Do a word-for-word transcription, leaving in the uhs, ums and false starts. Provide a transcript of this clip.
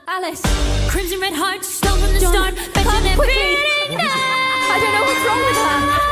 Alice. Crimson red heart, stone from the start. Bet you never quickly. beating I don't know what's wrong with her.